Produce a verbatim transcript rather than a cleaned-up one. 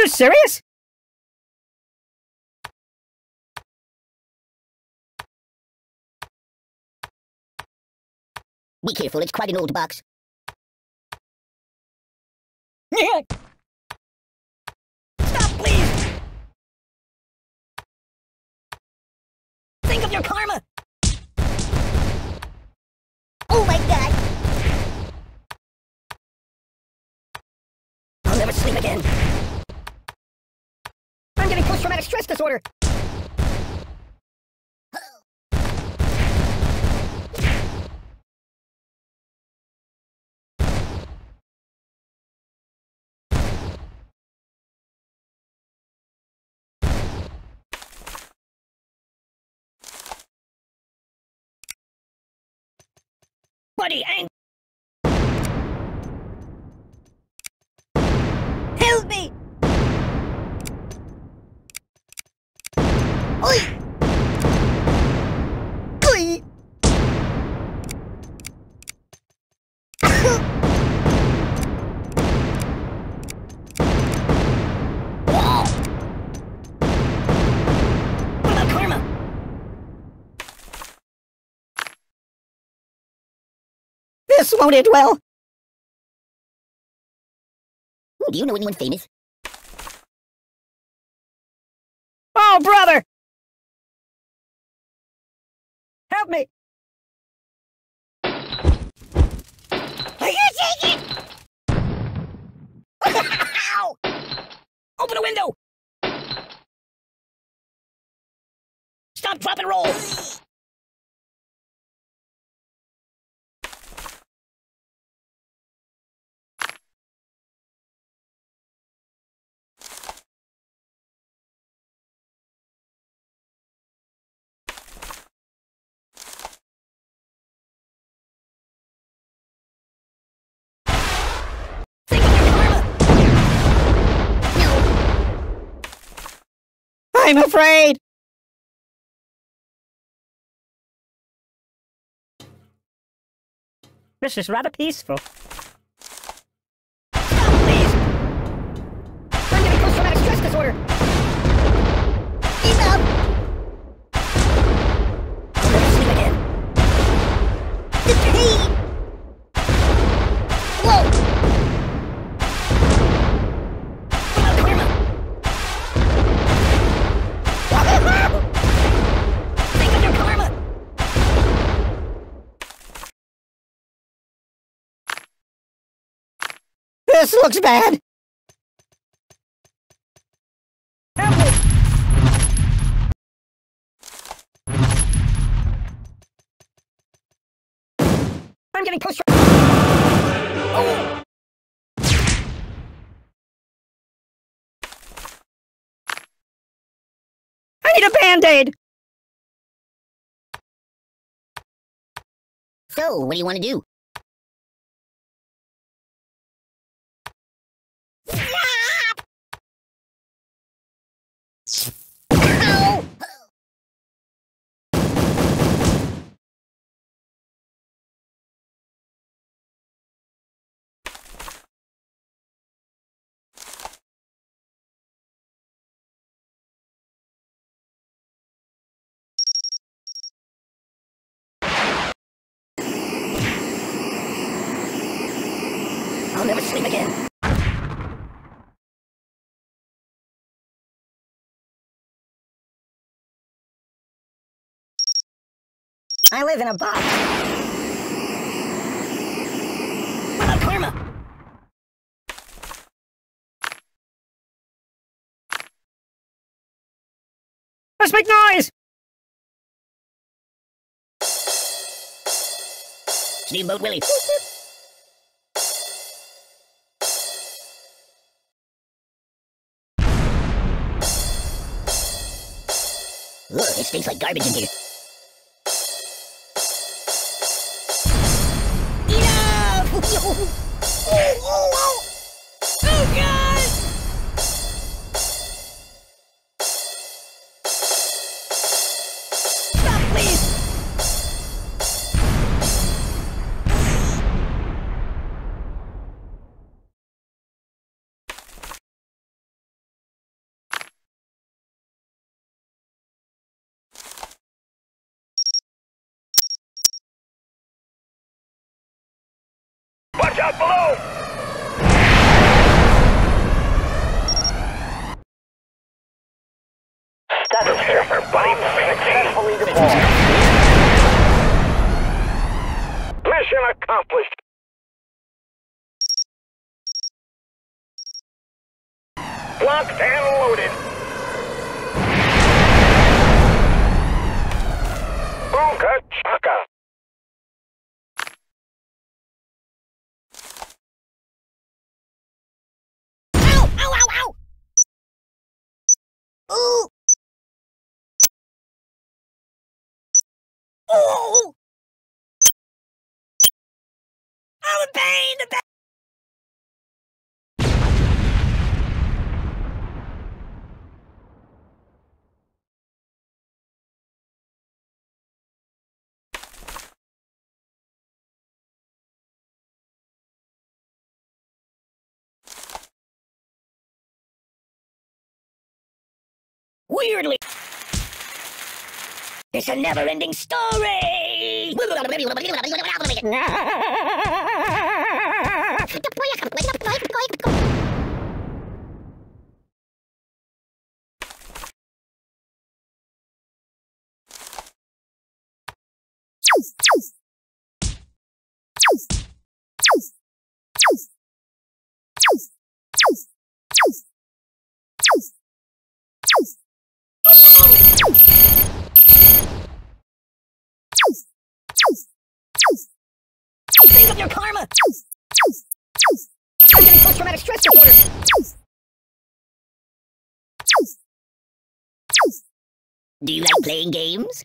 serious? Be careful, it's quite an old box. Stop, please! Think of your karma! Oh my god! I'll never sleep again. I'm getting post-traumatic stress disorder. Buddy, ang- Help me! Oi! Oi! What about karma? This won't end well. Do you know anyone famous? Oh, brother! Help me! Are you taking? Ow! Open a window! Stop, drop, and roll! Think of your karma! No! I'm afraid! This is rather peaceful. Stop, please! I'm getting post-traumatic stress disorder. Enough! I'll never sleep again. The pain! Whoa! What about karma? Think of your karma! This looks bad. Help me! I'm getting post. Oh! I need a band-aid. So, what do you want to do? Ow! I'll never sleep again. I live in a box. What about karma? Let's make noise! Steamboat Willie. Ugh, it stinks like garbage in here. Enough! Oh, oh, oh. Oh, God! Stop, please! Watch out below! Status checker, buddy. Successfully deployed. Mission accomplished. Locked and loaded. Ooga chaka. Ow! Ow! Ow! Ow! Ooh! Oh! Oh, the pain! The pain! Weirdly, it's a never-ending story. Think of your karma! I'm getting post-traumatic stress disorder! Do you like playing games?